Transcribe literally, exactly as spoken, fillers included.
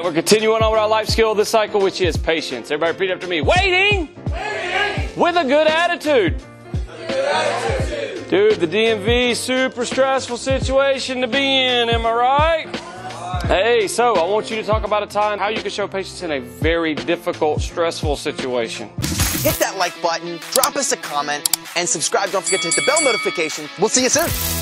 right, we're continuing on with our life skill of this cycle, which is patience. Everybody repeat after me. Waiting, Waiting. with a good attitude. With a good attitude. Dude, the D M V, super stressful situation to be in, am I right? Right. Hey, so I want you to talk about a time how you can show patience in a very difficult, stressful situation. Hit that like button, drop us a comment, and subscribe. Don't forget to hit the bell notification. We'll see you soon.